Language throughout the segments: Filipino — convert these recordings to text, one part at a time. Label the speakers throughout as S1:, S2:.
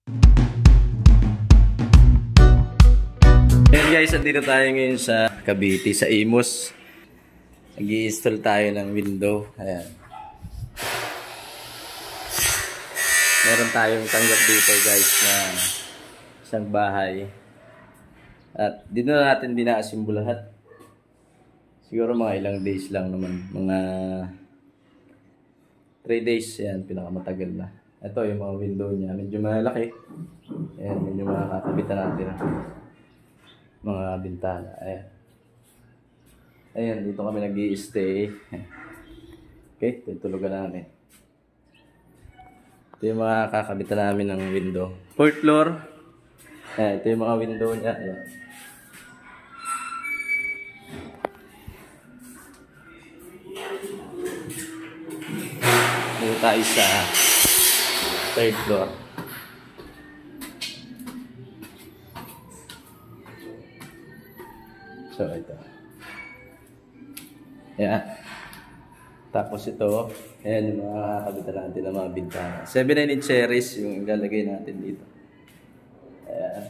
S1: Ayan guys, andito tayo ngayon sa Cavite, sa Imus. Nag-i-install tayo ng window. Ayan. Meron tayong tanggap dito guys na isang bahay. At dito na natin bina-assemble lahat. Siguro mga ilang days lang naman. Mga 3 days. Ayan, pinakamatagal na. Ito yung mga window niya. Medyo malaki. Ayan, medyo makakabitan natin. Mga bintana. Ayan. Ayan, dito kami nag-i-stay. Okay, tutulugan namin. Ito yung mga kakabitan namin ng window. 4th floor. Ayan, ito yung mga window niya. Ayan. Dito tayo sa 3rd floor. So, ito. Ayan. Tapos ito, ayan yung mga kakabitan natin ng mga bintana. 7/9 series yung ilalagay natin dito. Ayan.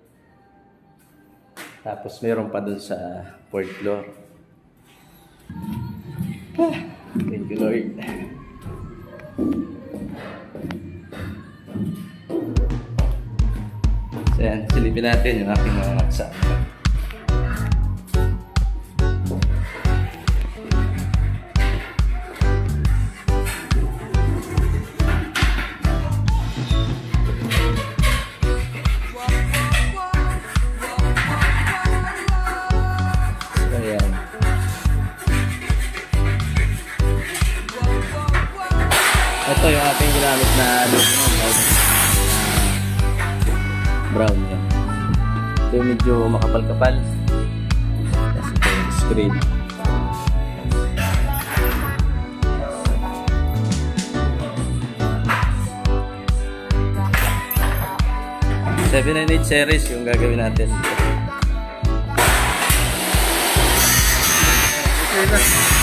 S1: Tapos meron pa dun sa 4th floor. Thank you Lord. So, ayan, silipin natin yung aking mga naksa. Ito yung ating ginamit na brown yan. Ito yung medyo makapal-kapal. Tapos ito yung screen. Seven and 8 series yung gagawin natin. Okay na.